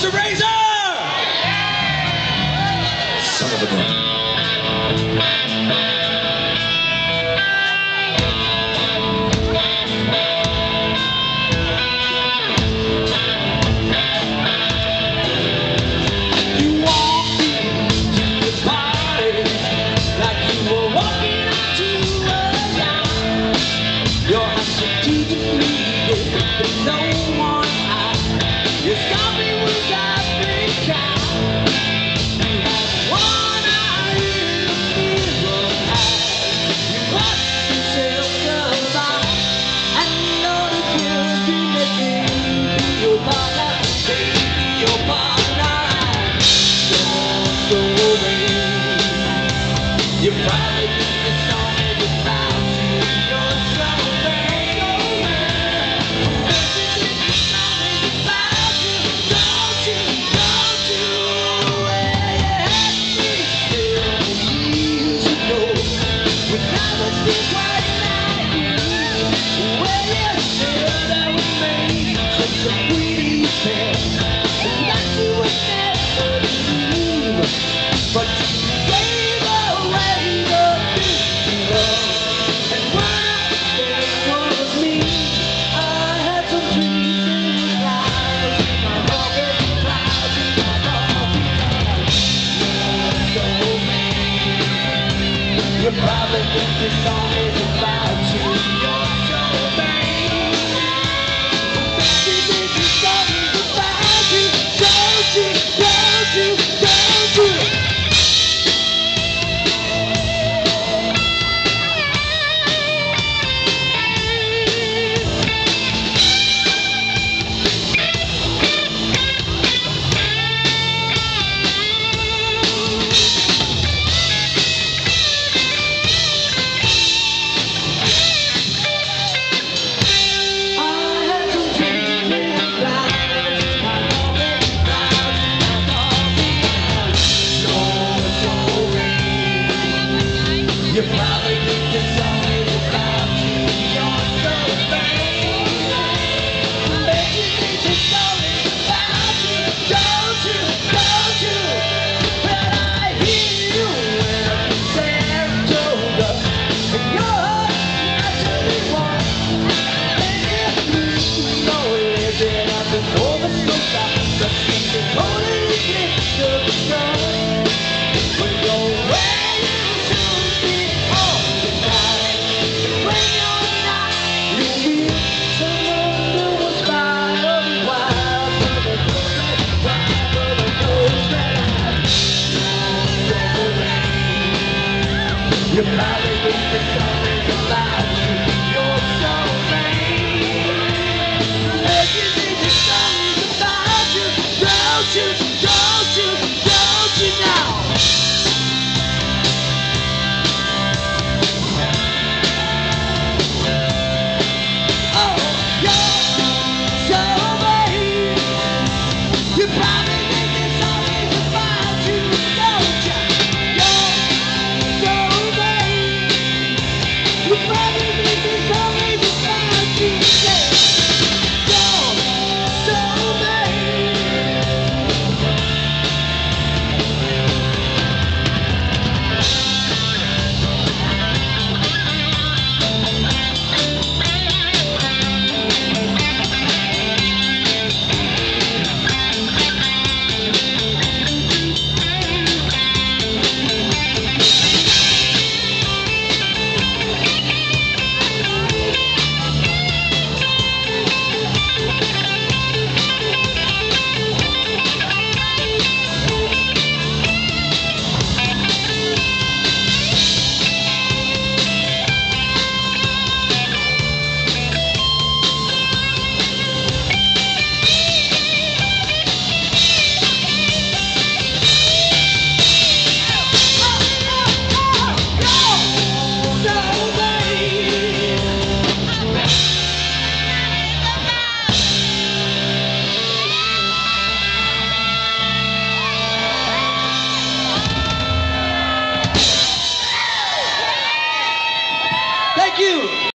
Mr. Razor! Son of a gun. You probably think the song is about you. You're so bad, the song is about you. Don't you where you had me still years ago. We never did quite like you. Where you said I would make such a pretty face, and that you would never leave. But you probably think this song is about you. You're so vain. Baby, this song is about you. Don't you? You probably think this song is about you. You're so vain. Baby, this song is about you. Don't you? But I hear you when I'm in Saratoga, and you're naturally warm. And if you know it, then I've been over so far. The streets are totally eclipsed of the sun. When you're where you should be. You probably think the song is about